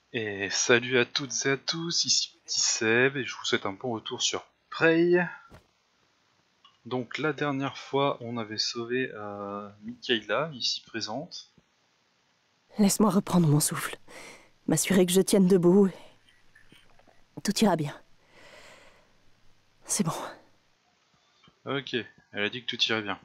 Et salut à toutes et à tous, ici Petit Seb et je vous souhaite un bon retour sur Prey. Donc la dernière fois on avait sauvé Mikaela, ici présente. Laisse-moi reprendre mon souffle, m'assurer que je tienne debout. Tout ira bien. C'est bon. Ok, elle a dit que tout irait bien.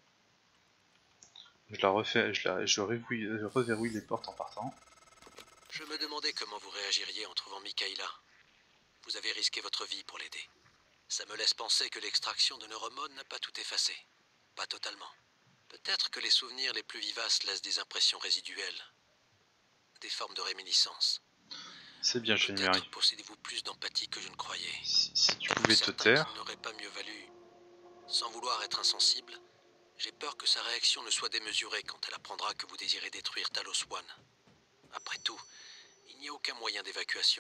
Je la refais, je reverrouille les portes en partant. Je me demandais comment vous réagiriez en trouvant Mikaela. Vous avez risqué votre vie pour l'aider. Ça me laisse penser que l'extraction de neuromodes n'a pas tout effacé. Pas totalement. Peut-être que les souvenirs les plus vivaces laissent des impressions résiduelles. Des formes de réminiscence. C'est bien, Mary. Peut-être possédez-vous plus d'empathie que je ne croyais. Si tu Pour pouvais te certains taire. qui n'auraient pas mieux valu. Sans vouloir être insensible, j'ai peur que sa réaction ne soit démesurée quand elle apprendra que vous désirez détruire Talos One. Après tout, il n'y a aucun moyen d'évacuation.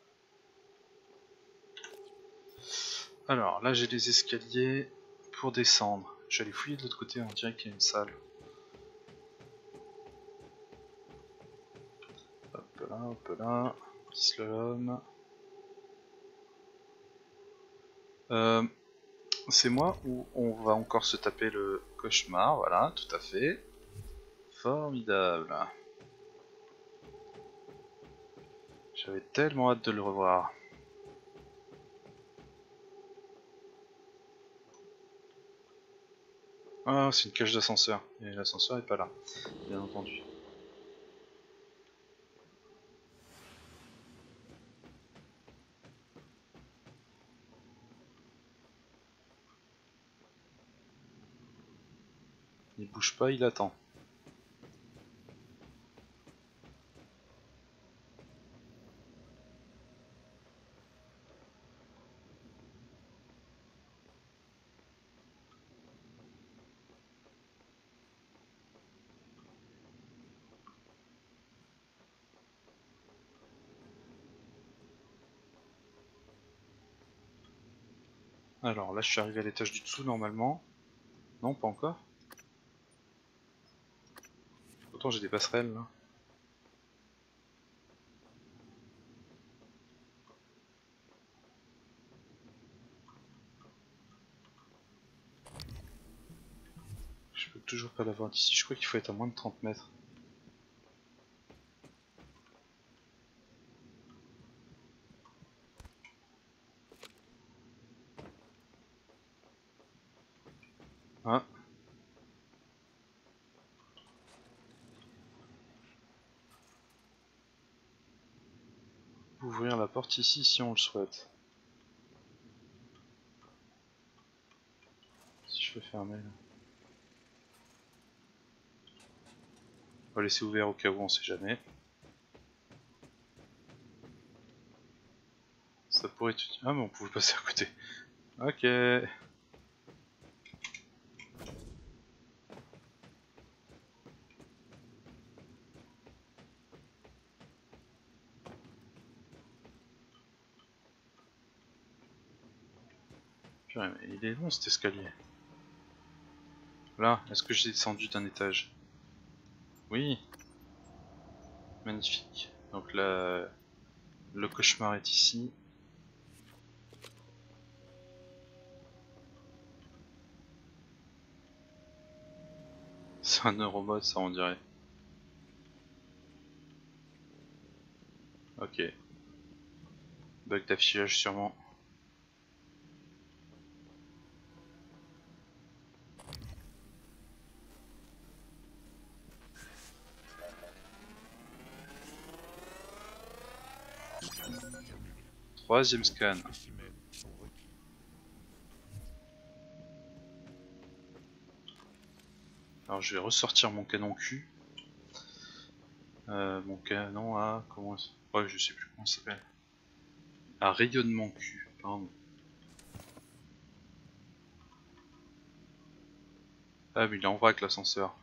Alors là j'ai des escaliers pour descendre. Je vais aller fouiller de l'autre côté, on dirait qu'il y a une salle. Hop là, petit slalom. C'est moi ou on va encore se taper le cauchemar, voilà, tout à fait. Formidable. J'avais tellement hâte de le revoir. Ah, c'est une cage d'ascenseur. Et l'ascenseur est pas là, bien entendu. Il bouge pas, il attend. Alors là je suis arrivé à l'étage du dessous normalement. Non, pas encore. Pourtant j'ai des passerelles là. Je peux toujours pas l'avoir d'ici, je crois qu'il faut être à moins de 30 mètres. Ah. Ouvrir la porte ici si on le souhaite. Si je peux fermer là. On va laisser ouvert au cas où, on sait jamais. Ça pourrait être... Ah mais on pouvait passer à côté. Ok. Purée, mais il est long cet escalier. Là, est-ce que j'ai descendu d'un étage? Oui. Magnifique. Donc là, le cauchemar est ici. C'est un neuromode ça on dirait. Ok. Bug d'affichage sûrement. Troisième scan. Alors je vais ressortir mon canon Q. Mon canon à... comment... Ouais, je sais plus comment ça s'appelle. À rayonnement Q, pardon. Ah mais il est en vrac l'ascenseur.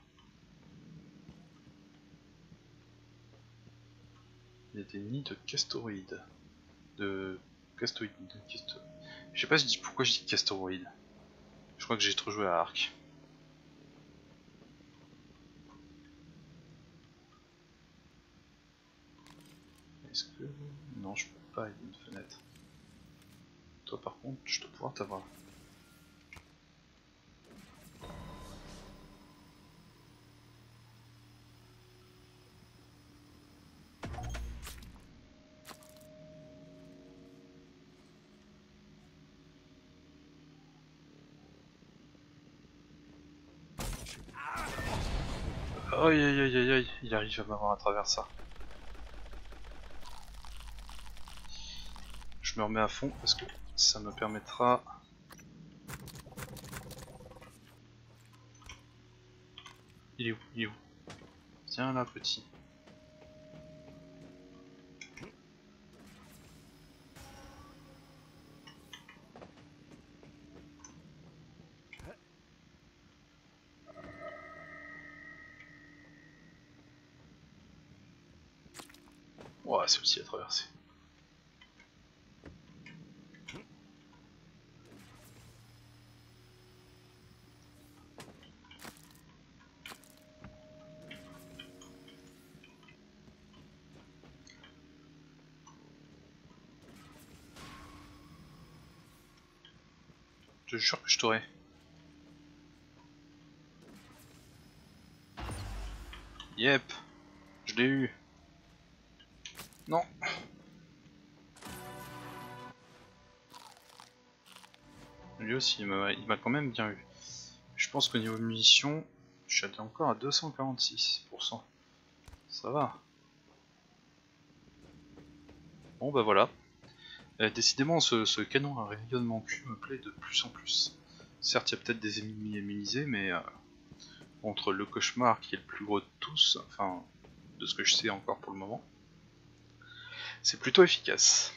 Il y a des nids de castoroïdes. De... Castoïdes. Je sais pas pourquoi je dis castoroïdes. Je crois que j'ai trop joué à Arc. Est-ce que... Non, je peux pas, il y a une fenêtre. Toi par contre, je dois pouvoir t'avoir. Aïe aïe aïe aïe aïe, il arrive à m'avoir à travers ça. Je me remets à fond parce que ça me permettra... Il est où? Il est où? Tiens là petit. Ouah, celui-ci à traverser. Je te jure que je t'aurai. Yep, je l'ai eu. Non. Lui aussi, il m'a quand même bien eu. Je pense qu'au niveau munitions, je suis encore à 246%. Ça va. Bon bah voilà. Décidément, ce canon à rayonnement Q me plaît de plus en plus. Certes, il y a peut-être des ennemis immunisés, mais entre le cauchemar qui est le plus gros de tous, enfin, de ce que je sais encore pour le moment, c'est plutôt efficace.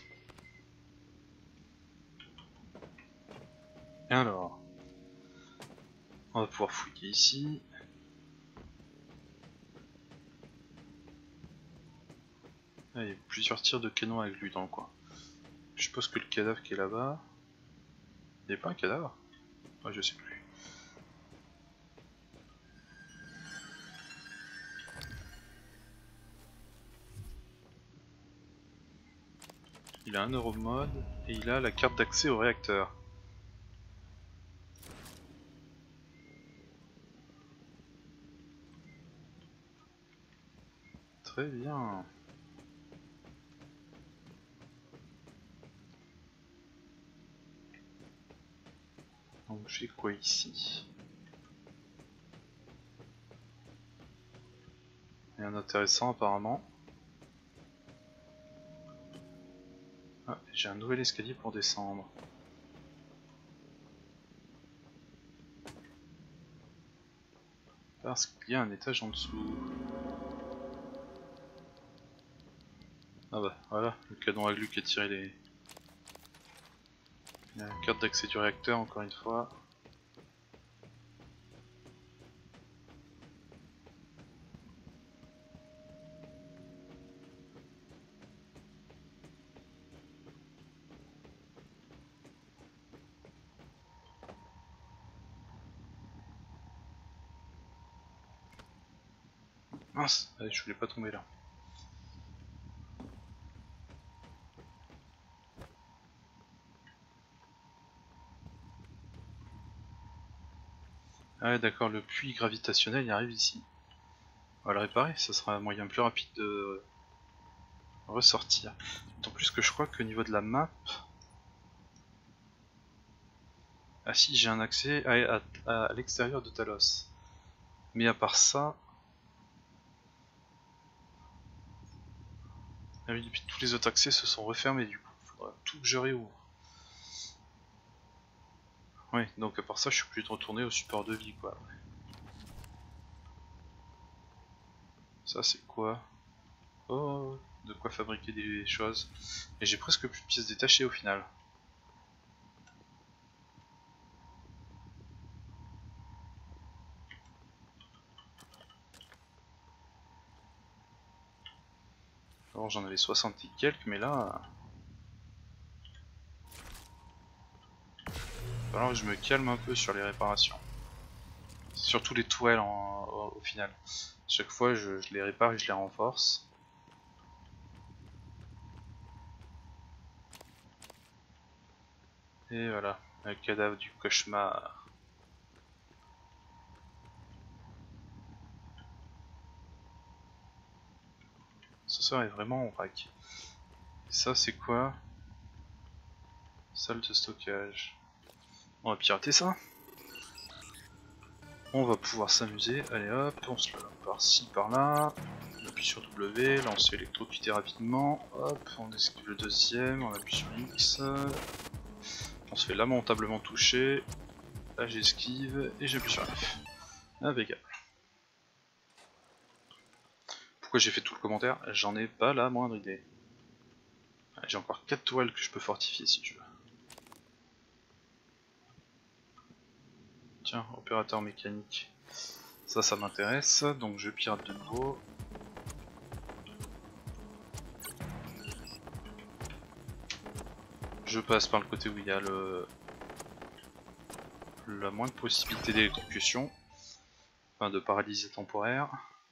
Et alors, on va pouvoir fouiller ici. Ah, il y a plusieurs tirs de canon avec lui dans le coin. Je suppose que le cadavre qui est là-bas... Il n'y a pas un cadavre? Ouais, je sais plus. Il a un neuromode et il a la carte d'accès au réacteur. Très bien. Donc j'ai quoi ici? Rien d'intéressant apparemment. Ah, j'ai un nouvel escalier pour descendre. Parce qu'il y a un étage en dessous. Ah bah voilà, le canon à glu qui a tiré les... La carte d'accès du réacteur encore une fois. Mince, allez, je voulais pas tomber là. Ah ouais d'accord, le puits gravitationnel il arrive ici. On va le réparer, ça sera un moyen plus rapide de ressortir. D'autant plus que je crois qu'au niveau de la map... Ah si, j'ai un accès à l'extérieur de Talos. Mais à part ça... Ah oui, tous les autres accès se sont refermés du coup. Faudra tout que je réouvre. Ouais, donc à part ça, je suis obligé de retourner au support de vie quoi. Ça c'est quoi? Oh, de quoi fabriquer des choses. Et j'ai presque plus de pièces détachées au final. Alors j'en avais 60 et quelques, mais là... il va falloir que je me calme un peu sur les réparations. Surtout les toiles au final. Chaque fois je les répare et je les renforce. Et voilà, le cadavre du cauchemar. Ce soir est vraiment en vrac. Ça c'est quoi? Salle de stockage. On va pirater ça. On va pouvoir s'amuser. Allez hop, on se lance par-ci, par-là. On appuie sur W, là on se fait électrocuter rapidement. Hop, on esquive le deuxième, on appuie sur X. On se fait lamentablement toucher. Là j'esquive et j'appuie sur F. Impeccable. Pourquoi j'ai fait tout le commentaire? J'en ai pas la moindre idée. J'ai encore 4 toiles que je peux fortifier si tu veux. Tiens, opérateur mécanique. Ça m'intéresse, donc je pirate de nouveau. Je passe par le côté où il y a la moindre possibilité d'électrocution. Enfin de paralysie temporaire.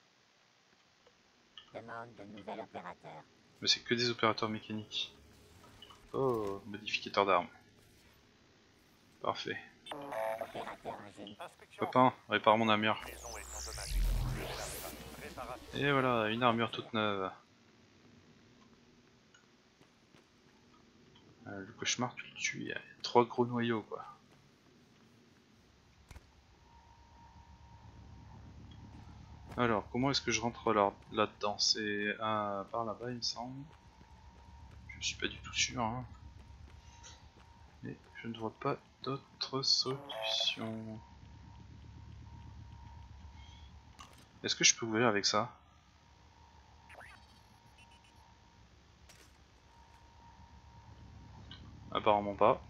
Demande de nouvel opérateur. Mais c'est que des opérateurs mécaniques. Oh, modificateur d'armes. Parfait. Opérateur ingénieur. Copain, répare mon armure. Et voilà, une armure toute neuve. Le cauchemar, tu le tues, il y a 3 gros noyaux quoi. Alors, comment est-ce que je rentre là-dedans? C'est par là-bas il me semble. Je suis pas du tout sûr. Hein. Mais je ne vois pas d'autre solution. Est-ce que je peux ouvrir avec ça? Apparemment pas.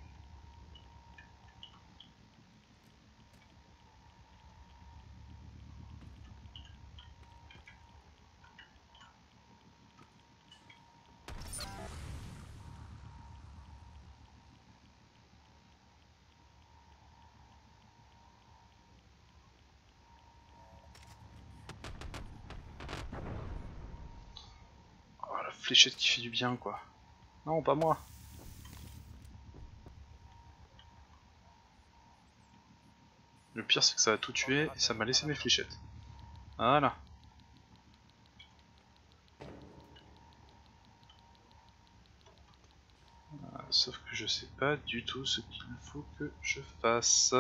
Oh, la fléchette qui fait du bien quoi. Non, pas moi. Le pire c'est que ça a tout tué et ça m'a laissé mes fléchettes. Voilà. Sauf que je sais pas du tout ce qu'il faut que je fasse.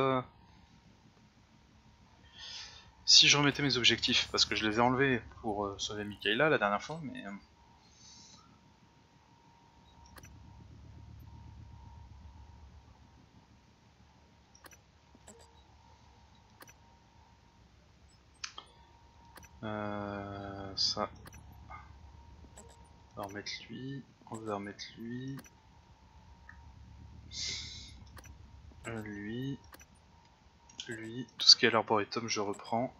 Si je remettais mes objectifs, parce que je les ai enlevés pour sauver Mikaela la dernière fois, mais... ça... On va remettre lui, on va remettre lui... lui... tout ce qui est l'arboretum je reprends.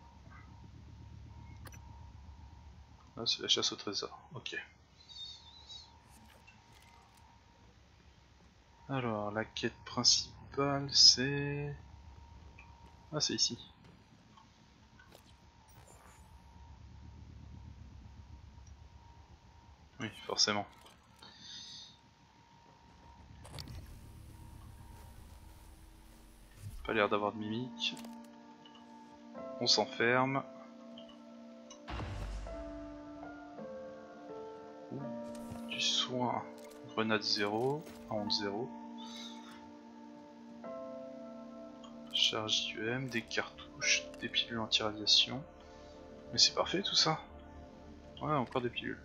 Là c'est la chasse au trésor, ok. Alors la quête principale c'est... Ah c'est ici. Oui forcément. Pas l'air d'avoir de mimique. On s'enferme. Du soin. Grenade 0. Honte 0. Charge IEM, des cartouches, des pilules anti-radiation. Mais c'est parfait tout ça. Ouais, encore des pilules.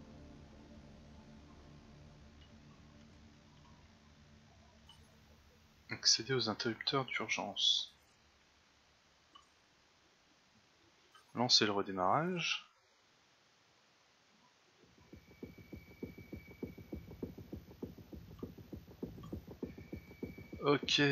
Accéder aux interrupteurs d'urgence. Lancer le redémarrage. Ok.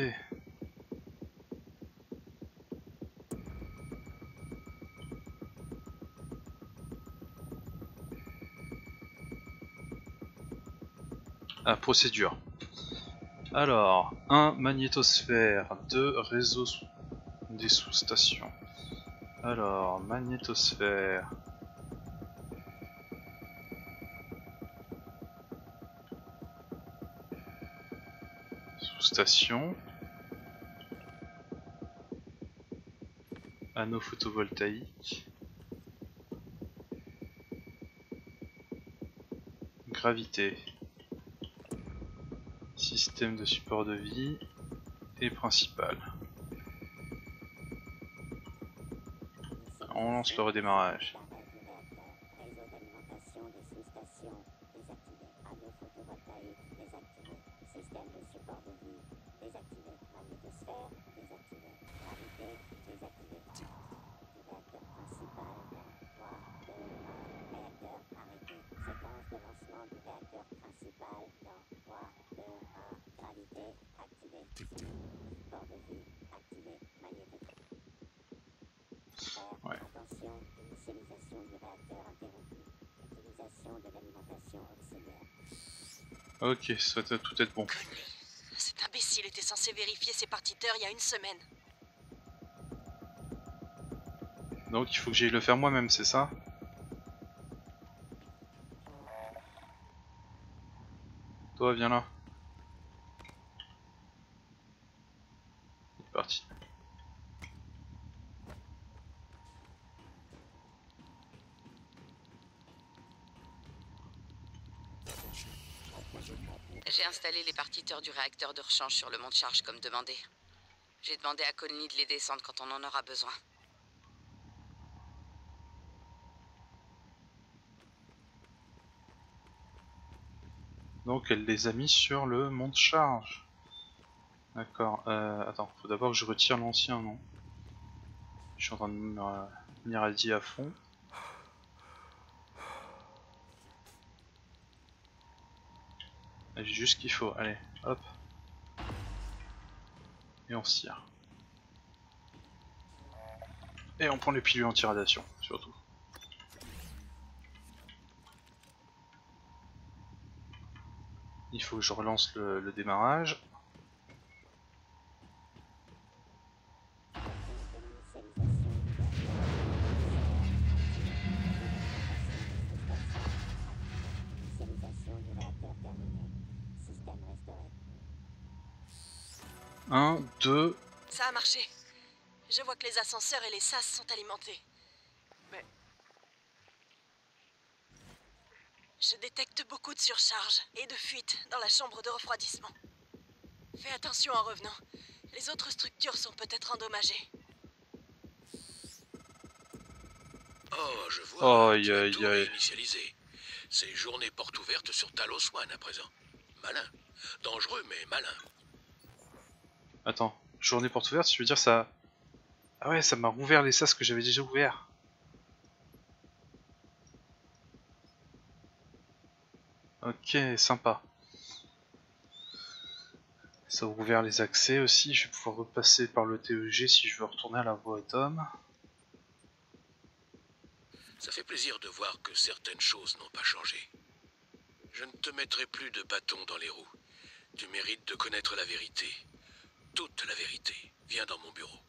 Ah, procédure. Alors, 1 magnétosphère, 2 réseaux des sous-stations. Alors, magnétosphère. sous-station. Anneau photovoltaïque. Gravité. Système de support de vie. Et principal. On lance le redémarrage. Ouais. Ok, ça doit tout être bon. Cet imbécile était censé vérifier ses partiteurs il y a une semaine. Donc il faut que j'aille le faire moi-même, c'est ça? Toi, viens là. C'est parti. J'ai installé les partiteurs du réacteur de rechange sur le mont de charge comme demandé. J'ai demandé à Conley de les descendre quand on en aura besoin. Donc elle les a mis sur le mont de charge. D'accord. Attends, faut d'abord que je retire l'ancien, non? Je suis en train de m'irradier à fond. J'ai juste ce qu'il faut. Allez, hop. Et on se tire. Et on prend les pilules anti-radiation, surtout. Il faut que je relance le démarrage. Un, deux. Ça a marché. Je vois que les ascenseurs et les sas sont alimentés. Mais... je détecte beaucoup de surcharge et de fuite dans la chambre de refroidissement. Fais attention en revenant. Les autres structures sont peut-être endommagées. Oh, je vois. Aïe, Tu as aïe, tout aïe. réinitialisé. C'est journée porte ouverte sur Talos One à présent. Malin. Dangereux, mais malin. Attends, journée porte ouverte, je veux dire ça... Ah ouais, ça m'a rouvert les sas que j'avais déjà ouverts. Ok, sympa. Ça a ouvert les accès aussi, je vais pouvoir repasser par le TEG si je veux retourner à la voie atome. Ça fait plaisir de voir que certaines choses n'ont pas changé. Je ne te mettrai plus de bâtons dans les roues. Tu mérites de connaître la vérité. Toute la vérité. Viens dans mon bureau.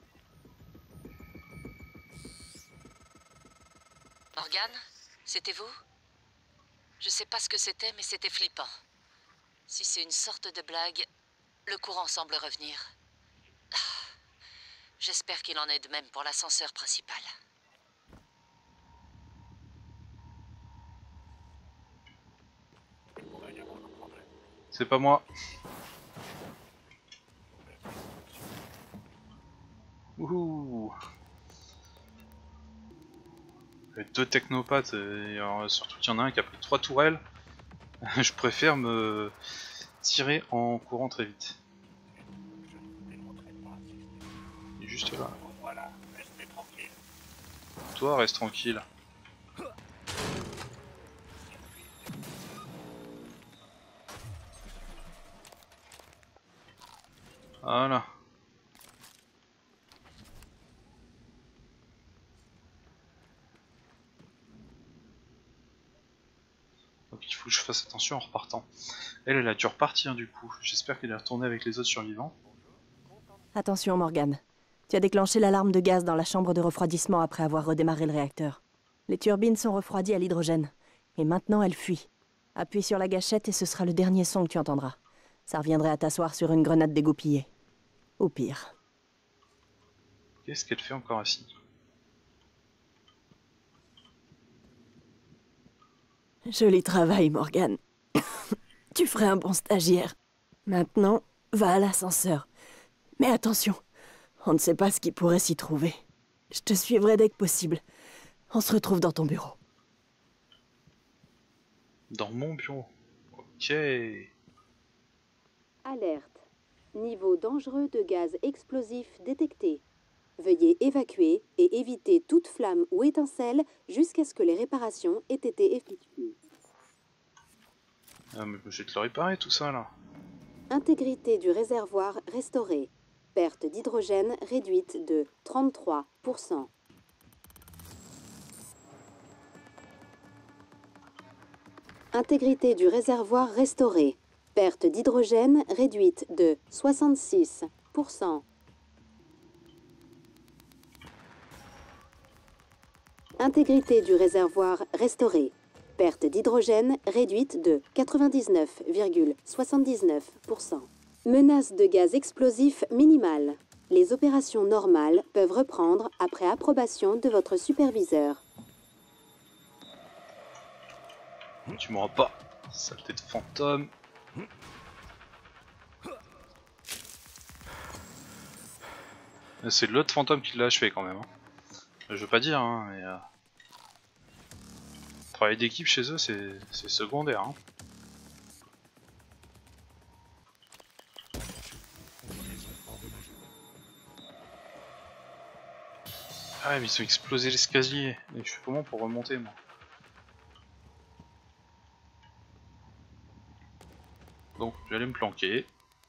Morgan, c'était vous? Je sais pas ce que c'était, mais c'était flippant. Si c'est une sorte de blague, le courant semble revenir. Ah, j'espère qu'il en est de même pour l'ascenseur principal. C'est pas moi. Ouh. Deux technopathes, et alors, surtout qu'il y en a un qui a pris 3 tourelles. Je préfère me tirer en courant très vite. Il est juste là. Toi, reste tranquille. Voilà. Donc il faut que je fasse attention en repartant. Elle a dû repartir du coup. J'espère qu'elle est retournée avec les autres survivants. Attention, Morgan. Tu as déclenché l'alarme de gaz dans la chambre de refroidissement après avoir redémarré le réacteur. Les turbines sont refroidies à l'hydrogène. Et maintenant, elles fuient. Appuie sur la gâchette et ce sera le dernier son que tu entendras. Ça reviendrait à t'asseoir sur une grenade dégoupillée. Ou pire. Qu'est-ce qu'elle fait encore ici? Joli travail, Morgane. Tu ferais un bon stagiaire. Maintenant, va à l'ascenseur. Mais attention, on ne sait pas ce qui pourrait s'y trouver. Je te suivrai dès que possible. On se retrouve dans ton bureau. Dans mon bureau. Ok. Alerte. Niveau dangereux de gaz explosif détecté. Veuillez évacuer et éviter toute flamme ou étincelle jusqu'à ce que les réparations aient été effectuées. Ah mais je vais te le réparer tout ça là. Intégrité du réservoir restaurée. Perte d'hydrogène réduite de 33%. Intégrité du réservoir restaurée. Perte d'hydrogène réduite de 66%. Intégrité du réservoir restaurée. Perte d'hydrogène réduite de 99,79%. Menace de gaz explosif minimale. Les opérations normales peuvent reprendre après approbation de votre superviseur. Tu m'auras pas, saleté de fantôme. C'est l'autre fantôme qui l'a achevé quand même. Hein. Je veux pas dire, hein, mais... Travail d'équipe chez eux, c'est secondaire. Hein. Ah mais ils ont explosé l'escalier. Et je fais comment pour remonter moi? Donc j'allais me planquer.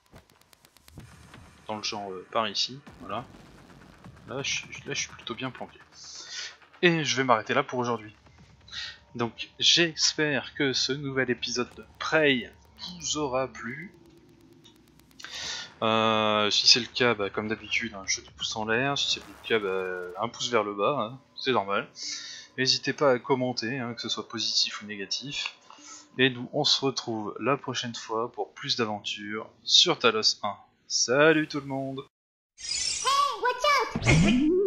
Dans le genre par ici, voilà. Là je suis plutôt bien planqué. Et je vais m'arrêter là pour aujourd'hui. Donc j'espère que ce nouvel épisode de Prey vous aura plu. Si c'est le cas, bah, comme d'habitude, un jeu de pouce en l'air. Si c'est le cas, bah, un pouce vers le bas, hein, c'est normal. N'hésitez pas à commenter, hein, que ce soit positif ou négatif. Et nous, on se retrouve la prochaine fois pour plus d'aventures sur Talos 1. Salut tout le monde! Hey, watch out!